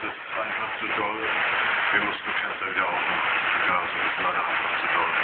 ist einfach zu doll. Wir mussten Fenster wieder aufmachen. Ja, also das ist leider einfach zu doll.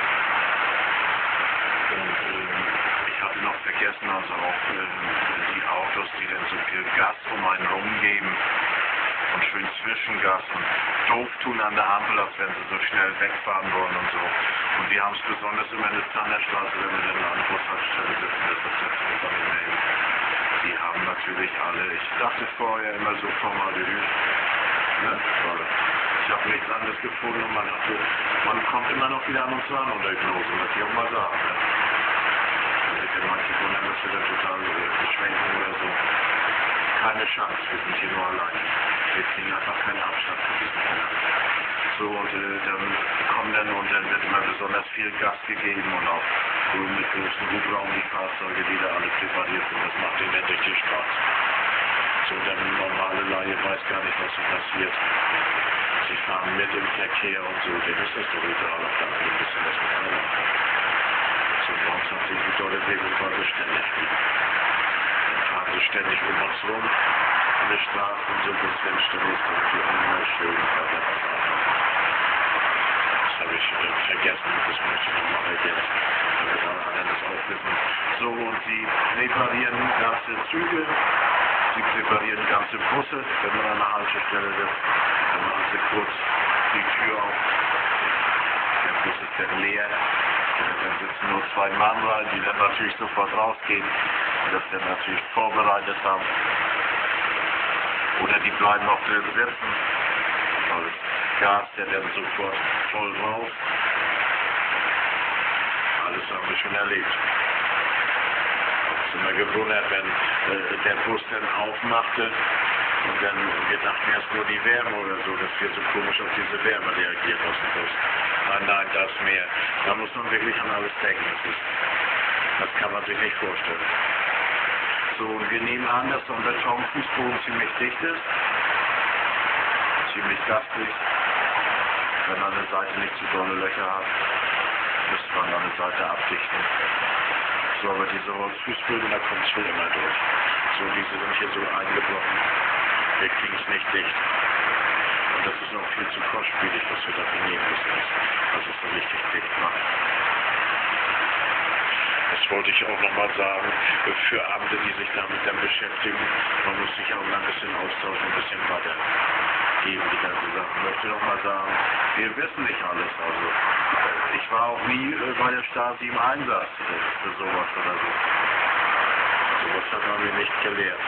Und ich hatte noch vergessen, also auch die Autos, die dann so viel Gas um einen rumgeben und schön Zwischengas und doof tun an der Ampel, als wenn sie so schnell wegfahren wollen und so. Und die haben es besonders immer in der Zanderstraße, wenn wir dann an der Bushaltestelle sitzen, das ist jetzt so von den Mail. Die haben natürlich alle, ich dachte vorher immer so formaldehyd, ne? Ich habe nichts anderes gefunden und man kommt immer noch wieder an uns ran unter Hypnose, muss ich auch mal sagen. Ne? Also manche wundern, dass wir da total beschränken oder so. Keine Chance, wir sind hier nur alleine. Wir kriegen einfach keinen Abstand von diesen Männern. So, und dann wird immer besonders viel Gas gegeben und auch mit großen Hubraum die Fahrzeuge, die da alle präpariert sind, das macht denen richtig Spaß. So, der normale Laie weiß gar nicht, was so passiert. Sie fahren mit im Verkehr und so, denen ist das doch egal, ob da ein bisschen was mit einer. So, bei uns hat sich die dolle Bewegung, weil wir ständig fliegen. Dann fahren sie ständig um uns rum, alle Straßen, so bis Fenster ist, und die immer schön bei der Wasser. Das habe ich vergessen, das möchte ich nochmal ergänzen, damit alle anderen das auch wissen. So, und sie präparieren ganze Züge, sie präparieren ganze Busse, wenn man an einer Haltestelle sitzt, dann machen sie kurz die Tür auf, der Bus ist dann leer, dann sitzen nur 2 Mann rein, die dann natürlich sofort rausgehen und das dann natürlich vorbereitet haben. Oder die bleiben noch drin sitzen, weil das Gas der dann sofort voll raus. Alles haben wir schon erlebt. Ich bin immer gewundert, wenn der Bus dann aufmachte und dann, wir dachten erst nur die Wärme oder so, dass wir so komisch auf diese Wärme reagieren aus dem Bus. Nein, das mehr. Da muss man wirklich an alles denken. Das kann man sich nicht vorstellen. So, und wir nehmen an, dass so ein Betonfußboden ziemlich dicht ist. Ziemlich gastig. Wenn man eine Seite nicht zu dolle Löcher hat, müsste man eine Seite abdichten. So, aber diese Holzfußböden, da kommt es wohl immer durch. So, diese sind hier so eingebrochen. Wir kriegen es nicht dicht. Und das ist auch viel zu kostspielig, was wir dafür nehmen müssen, dass es so richtig dicht macht. Das wollte ich auch nochmal sagen, für Abende, die sich damit dann beschäftigen, man muss sich auch mal ein bisschen austauschen, ein bisschen weitergeben, die ganze Sache. Ich möchte nochmal sagen, wir wissen nicht alles. Also, ich war auch nie bei der Stasi im Einsatz für sowas oder so. Sowas hat man mir nicht gelehrt.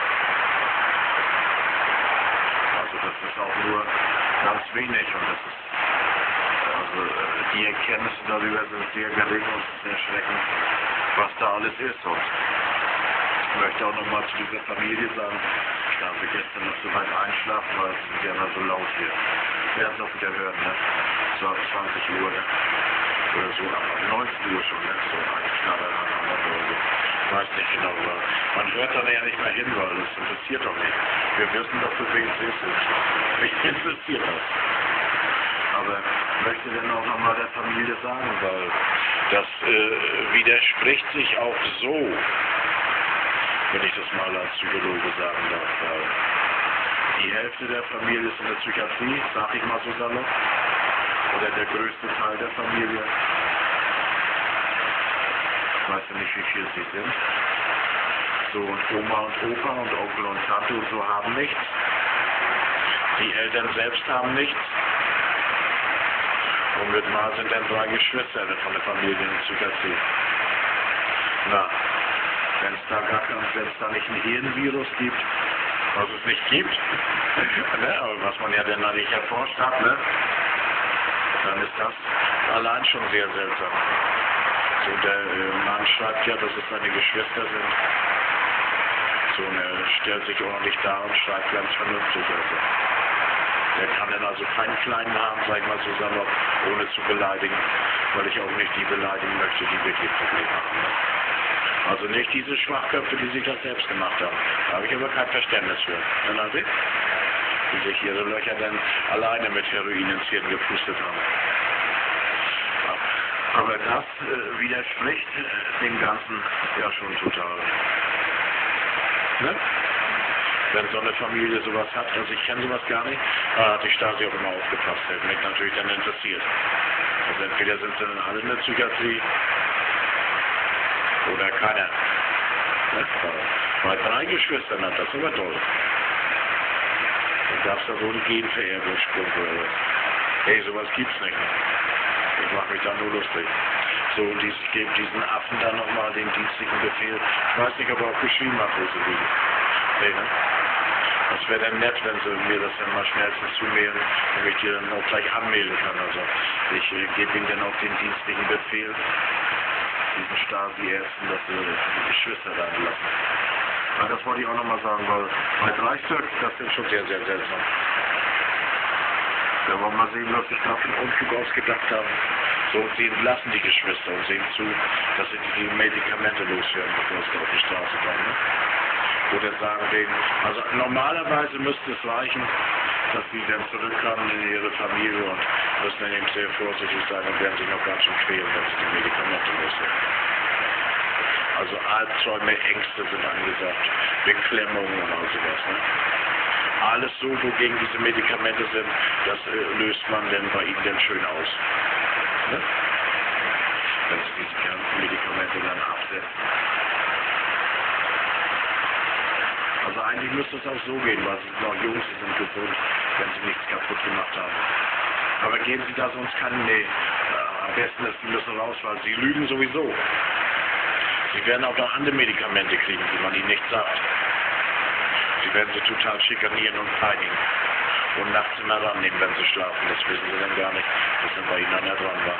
Also das ist auch nur ganz wenig und das ist, also die Erkenntnisse darüber sind sehr gering und es ist erschreckend, was da alles ist. Und ich möchte auch nochmal zu dieser Familie sagen, ich darf gestern noch so weit einschlafen, weil es ist ja immer so laut hier. Wir werden es auch wieder hören, ne? So ab 20 Uhr, ne? Oder so ab 19 Uhr schon, ne? So ein Knaller oder so. Ich weiß nicht genau, aber man hört dann ja nicht mehr hin, weil das interessiert doch nicht. Wir wissen doch, für wen es ist. Mich interessiert das. Aber ich möchte dann auch nochmal der Familie sagen, weil das widerspricht sich auch so, wenn ich das mal als Psychologe sagen darf, weil die Hälfte der Familie ist in der Psychiatrie, sag ich mal so salopp, oder der größte Teil der Familie. Ich weiß ja nicht, wie viel sie sind. So, und Oma und Opa und Onkel und Tante und so haben nichts. Die Eltern selbst haben nichts. Und mit mal sind dann 3 Geschwister von der Familie in der Psychiatrie. Na, wenn es da nicht ein Hirnvirus gibt, was es nicht gibt, ne, aber was man ja dann nicht erforscht hat, ne, dann ist das allein schon sehr seltsam. So, der Mann schreibt ja, dass es seine Geschwister sind. So, und er stellt sich ordentlich dar und schreibt ganz vernünftig. Also. Der kann dann also keinen kleinen Namen, sag ich mal so salopp, ohne zu beleidigen, weil ich auch nicht die beleidigen möchte, die wirklich Probleme haben. Ne? Also nicht diese Schwachköpfe, die sich das selbst gemacht haben. Da habe ich aber kein Verständnis für. Die sich ihre Löcher dann alleine mit Heroin ins Hirn gepustet haben. Aber das widerspricht dem Ganzen ja schon total. Ne? wenn so eine Familie sowas hat, also ich kenne sowas gar nicht, hat die Stasi auch immer aufgepasst, hätte mich natürlich dann interessiert. Also entweder sind sie dann alle in der Psychiatrie oder keiner. Ne? Bei 3 Geschwistern hat das aber toll. Da gab es da so einen Genvererbungssprung oder was. Hey, sowas gibt's nicht. Ich mache mich da nur lustig. So, und ich gebe diesen Affen dann nochmal den dienstlichen Befehl. Ich weiß nicht, ob er auch geschrieben hat, wo sie liegen. Nee, ne? Das wäre dann nett, wenn sie mir das dann mal schnellstens zumailen, damit ich die dann auch gleich anmelden kann. Also ich gebe ihnen dann auch den dienstlichen Befehl, diesen Stasi-Ärzten, dass sie die Geschwister da lassen. Aber das wollte ich auch nochmal sagen, weil bei 3 Stück, das ist schon sehr, sehr seltsam. Da wollen wir mal sehen, was sich da für einen Unfug ausgedacht haben. So, und sie entlassen die Geschwister und sehen zu, dass sie die Medikamente loswerden, bevor sie auf die Straße kommen. Ne? Oder sagen denen, also normalerweise müsste es reichen, dass sie dann zurückkommen in ihre Familie und müssen dann eben sehr vorsichtig sein und werden sich noch ganz schön quälen, wenn sie die Medikamente loswerden. Also Albträume, Ängste sind angesagt, Beklemmungen und all sowas. Ne? Alles so, wogegen diese Medikamente sind, das löst man denn bei ihnen dann schön aus. Ne? Wenn sie diese ganzen Medikamente dann absetzen. Also eigentlich müsste es auch so gehen, weil sie sind noch jung, sie sind gesund, wenn sie nichts kaputt gemacht haben. Aber geben Sie da sonst keinen, nee, am besten ist, Sie müssen raus, weil Sie lügen sowieso. Sie werden auch noch andere Medikamente kriegen, die man ihnen nicht sagt. Sie werden sie total schikanieren und peinigen. Und nachts immer rannehmen, wenn sie schlafen. Das wissen sie dann gar nicht, dass dann bei ihnen einer dran war.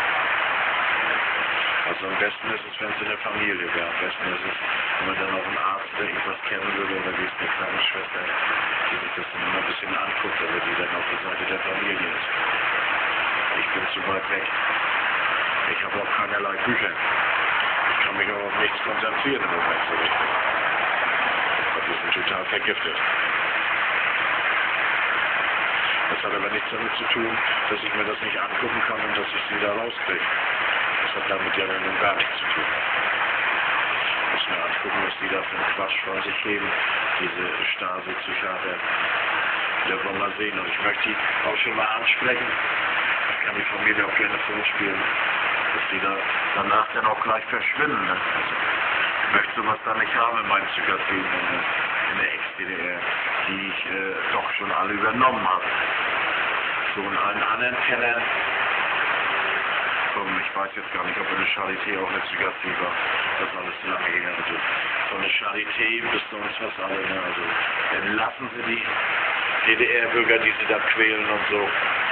Also am besten ist es, wenn es in der Familie wäre. Am besten ist es, wenn man dann auch einen Arzt, der irgendwas kennen würde, oder wie es eine kleine Schwester, die sich das dann immer ein bisschen anguckt, aber die dann auf der Seite der Familie ist. Ich bin zu weit weg. Ich habe auch keinerlei Bücher. Ich kann mich auch auf nichts konzentrieren im Moment so richtig. Die sind total vergiftet. Das hat aber nichts damit zu tun, dass ich mir das nicht angucken kann und dass ich sie da rauskriege. Das hat damit ja nun gar nichts zu tun. Ich muss mir angucken, was die da für einen Quatsch von sich geben, diese Stasi-Psychiater. Da wollen wir sehen. Und ich möchte die auch schon mal ansprechen. Ich kann die Familie auch gerne vorspielen, dass die da danach dann auch gleich verschwinden. Ne? Also, ich möchte sowas da nicht haben in meinen Psychiatrien in der Ex-DDR, die ich doch schon alle übernommen habe. So in allen anderen Kennern, ich weiß jetzt gar nicht, ob eine Charité auch eine Psychiatrie war, das ist alles zu lange her. Also, so eine Charité bis sonst was alle, ne? Also dann lassen sie die DDR-Bürger, die sie da quälen und so.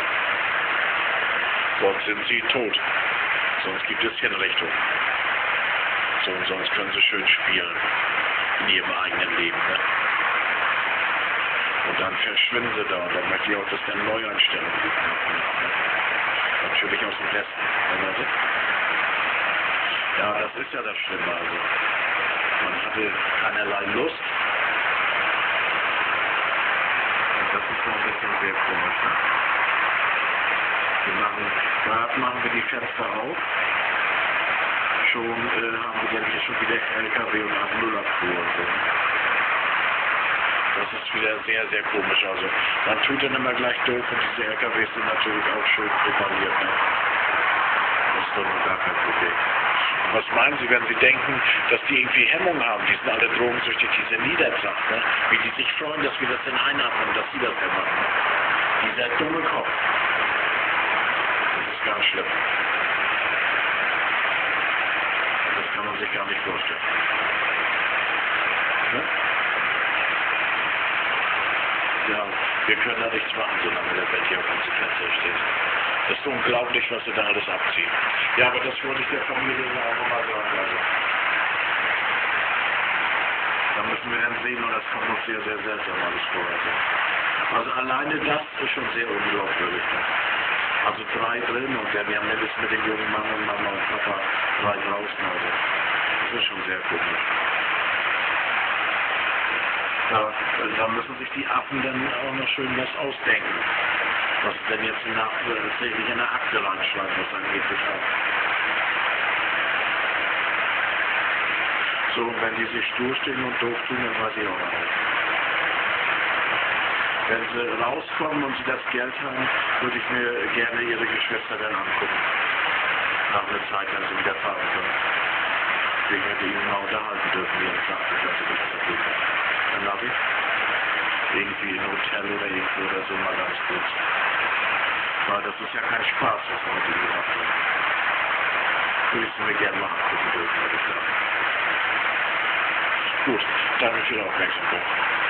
Sonst sind sie tot. Sonst gibt es Hinrichtung. So, und sonst können sie schön spielen in ihrem eigenen Leben. Ne? Und dann verschwinden sie da. Und dann möchte ich auch, dass dann Neueinstellungen gibt. Natürlich aus dem Westen. Ja, das ist ja das Schlimme. Also, man hatte keinerlei Lust. Und das ist so ein bisschen sehr komisch. Ne? Gerade machen wir die Fenster auf. Schon haben wir dann hier schon wieder LKW und 808-Fuhr und so. Das ist wieder sehr, sehr komisch. Also man tut dann immer gleich doof und diese LKWs sind natürlich auch schön präpariert. Ne? Das ist doch nur gar kein Problem. Und was meinen Sie, wenn Sie denken, dass die irgendwie Hemmung haben? Die sind alle drogensüchtig, diese Niedertracht, ne? Wie die sich freuen, dass wir das denn einatmen und dass sie das denn machen. Ne? Dieser dumme Kopf. Das ist ganz schlimm. Das kann man sich gar nicht vorstellen. Ne? Ja, wir können da nichts machen, solange der Bett hier auf uns Fenster steht. Das ist unglaublich, was sie da alles abziehen. Ja, aber das wollte ich der Familie auch nochmal sagen. Also. Da müssen wir dann sehen und das kommt uns sehr, sehr seltsam alles vor. Also alleine das ist schon sehr unglaubwürdig. Ne? Also 3 drin und dann ja mindestens mit dem jungen Mann und Mama und Papa 3 draußen. Also. Das ist schon sehr komisch. Ja, da müssen sich die Affen dann auch noch schön was ausdenken. Was denn jetzt tatsächlich in der Akte reinschreiben, was angeblich auch. So, und wenn die sich durchstehen und doof tun, dann weiß ich auch noch nicht. Wenn sie rauskommen und sie das Geld haben, würde ich mir gerne ihre Geschwister dann angucken. Nach einer Zeit, wenn sie wieder fahren können. Ich hätte ihn mal unterhalten dürfen, wie er sagte, dass sie nichts dagegen haben. Dann habe ich irgendwie ein Hotel oder irgendwo oder so mal ganz kurz. Weil das ist ja kein Spaß, was wir mit ihm gemacht haben. Würde ich mir gerne mal angucken dürfen, würde ich sagen. Gut, danke für die Aufmerksamkeit.